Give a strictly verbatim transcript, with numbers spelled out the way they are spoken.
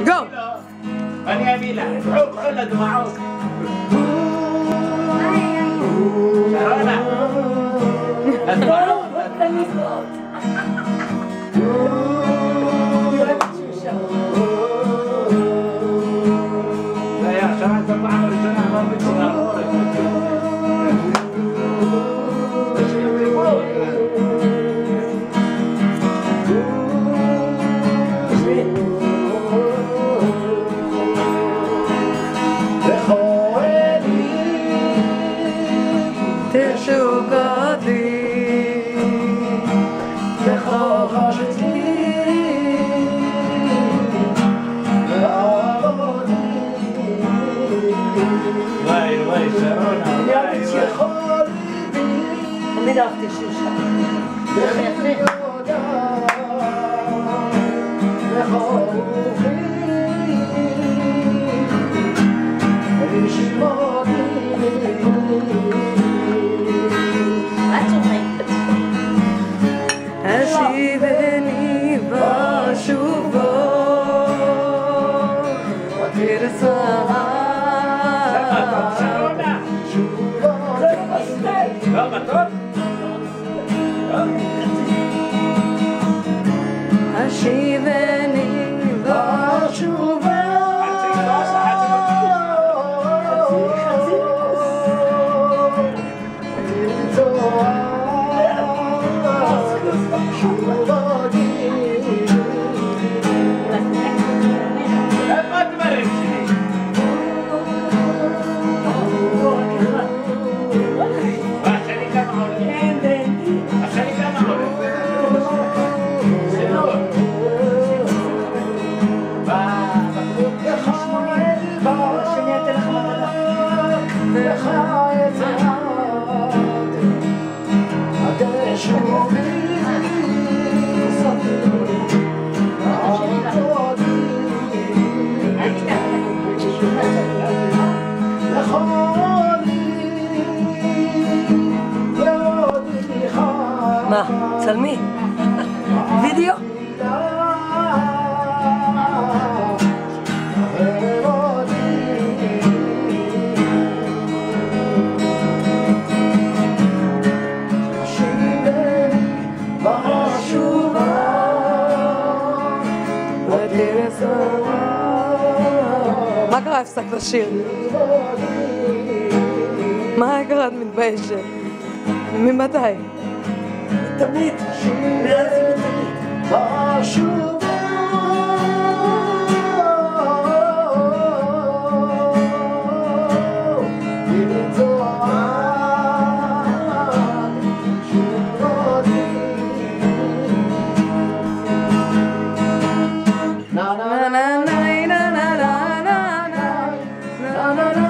גו! אני אביא לה, קחו, קחו לדמעות. שרונה. לדמעות. זה היה שרנת בפעם הראשונה, לא בצורה הורק. אני אהבתי שיר שם. השיבני בשובו ותרצה השיבני בשובו מה? צלמי? וידאו? מה קרה הפסק לשיר? מה קרה את מתביישת? ממתי? תמיד, מאז ותמיד. na na na na na na na na na na